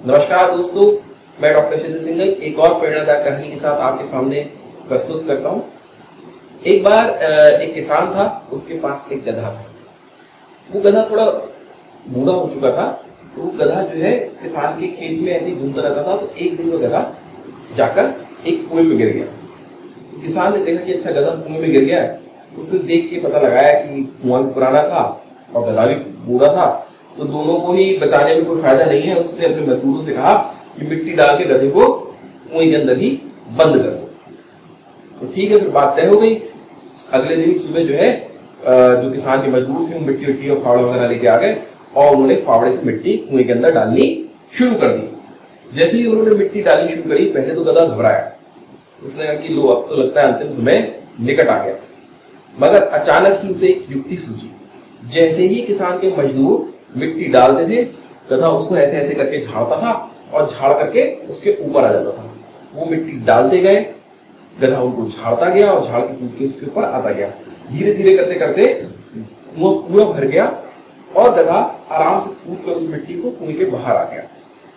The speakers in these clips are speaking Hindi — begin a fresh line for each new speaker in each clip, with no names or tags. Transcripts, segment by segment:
नमस्कार दोस्तों, मैं डॉक्टर शशि सिंघल एक और प्रेरणादायक कहानी के साथ आपके सामने प्रस्तुत करता हूँ। एक बार एक किसान था, उसके पास एक गधा था। वो गधा थोड़ा बूढ़ा हो चुका था, तो वो गधा जो है किसान के खेत में ऐसे ही घूमता रहता था। तो एक दिन वो गधा जाकर एक कुएं में गिर गया। किसान ने देखा कि अच्छा गधा कुएं में गिर गया है। उसने देख के पता लगाया कि कुआं पुराना था और गधा भी बूढ़ा था, तो दोनों को ही बचाने में कोई फायदा नहीं है। उसने अपने मजदूरों से कहा कि मिट्टी डाल के गधे को कुएं के अंदर ही बंद कर दो। तो ठीक है, फिर बात तय हो गई। अगले दिन सुबह जो है जो किसान के मजदूर थे वो मिट्टी और फावड़ा वगैरह लेके आ गए और उन्होंने फावड़े से मिट्टी कुएं के अंदर डालनी शुरू कर दी। जैसे ही उन्होंने मिट्टी डालनी शुरू करी, पहले तो गधा घबराया। उसने कहा कि लो, अब तो लगता है अंतिम समय निकट आ गया। मगर अचानक ही उसे एक युक्ति सूझी। जैसे ही किसान के मजदूर मिट्टी डालते थे, गधा उसको ऐसे ऐसे करके झाड़ता था और झाड़ करके उसके ऊपर आ जाता था। वो मिट्टी डालते गए, गधा उनको झाड़ता गया और झाड़ के कूद के उसके ऊपर आता गया। धीरे धीरे करते करते वो पूरा भर गया और गधा आराम से कूद कर उस मिट्टी को कुएं के बाहर आ गया।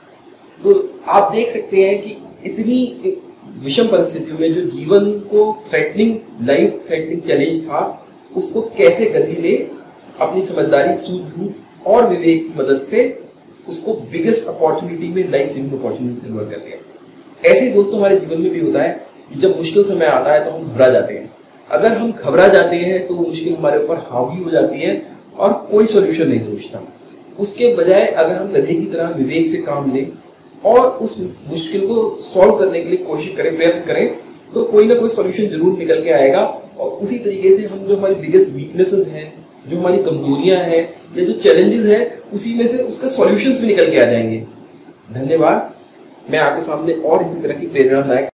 तो आप देख सकते हैं कि इतनी विषम परिस्थितियों में जो जीवन को लाइफ थ्रेटनिंग चैलेंज था, उसको कैसे गधे ने अपनी समझदारी, सूझबूझ और विवेक की मदद से उसको बिगेस्ट अपॉर्चुनिटी में, लाइफ सेविंग अपॉर्चुनिटी कन्वर्ट कर दिया। ऐसे ही दोस्तों हमारे जीवन में भी होता है कि जब मुश्किल समय आता है तो हम घबरा जाते हैं। अगर हम घबरा जाते हैं तो वो मुश्किल हमारे ऊपर हावी हो जाती है और कोई सोल्यूशन नहीं सोचता। उसके बजाय अगर हम गधे की तरह विवेक से काम लें और उस मुश्किल को सॉल्व करने के लिए कोशिश करें, प्रयत्न करें, तो कोई ना कोई सोल्यूशन जरूर निकल के आएगा। और उसी तरीके से हम जो हमारी बिगेस्ट वीकनेसेस हैं, जो हमारी कमजोरियां हैं या जो चैलेंजेस हैं, उसी में से उसके सॉल्यूशंस भी निकल के आ जाएंगे। धन्यवाद। मैं आपके सामने और इसी तरह की प्रेरणादायक